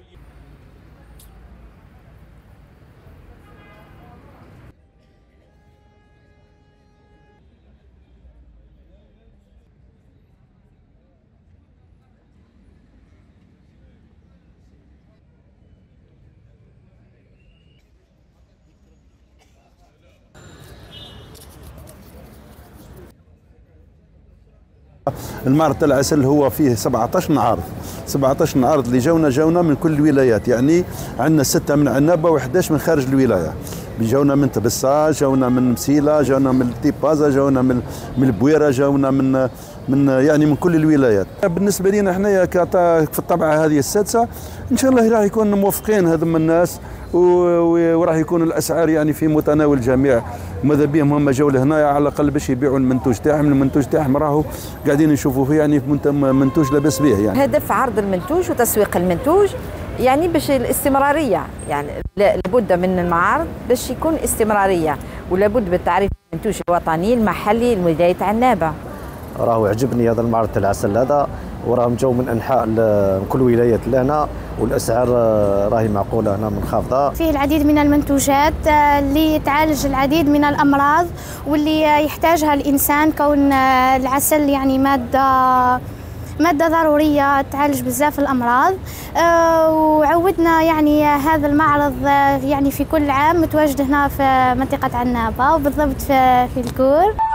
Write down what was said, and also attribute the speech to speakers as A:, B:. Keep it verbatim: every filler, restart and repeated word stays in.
A: المعرض تاع العسل هو فيه سبعة عشر عرض، سبعة عشر عرض اللي جاونا جاونا من كل الولايات، يعني عندنا ستة من عنابة وإحداش من خارج الولاية. جاونا من تبسة، جاونا من مسيلة، جاونا من تيبازا، جاونا من من البويرة، جاونا من من يعني من كل الولايات. بالنسبة لنا حنايا في الطبعة هذه السادسة إن شاء الله راح يكون موفقين هذم الناس، وراح يكون الاسعار يعني في متناول الجميع. ماذا بهم هم جاوا لهنا على الاقل باش يبيعوا المنتوج تاعهم، المنتوج تاعهم راهو قاعدين نشوفوا فيه يعني منتوج لاباس به. يعني
B: هدف عرض المنتوج وتسويق المنتوج، يعني باش الاستمراريه، يعني لابد من المعارض باش يكون استمراريه، ولابد بالتعريف المنتوج الوطني المحلي لولايه عنابه.
C: راهو عجبني هذا المعرض تاع العسل هذا، وراهم جاوا من انحاء من كل ولايات لهنا، والاسعار راهي معقوله هنا منخفضه.
D: فيه العديد من المنتوجات اللي تعالج العديد من الامراض واللي يحتاجها الانسان، كون العسل يعني ماده ماده ضروريه تعالج بزاف الامراض. وعودنا يعني هذا المعرض يعني في كل عام متواجد هنا في منطقه عنابه، وبالضبط في في الكور.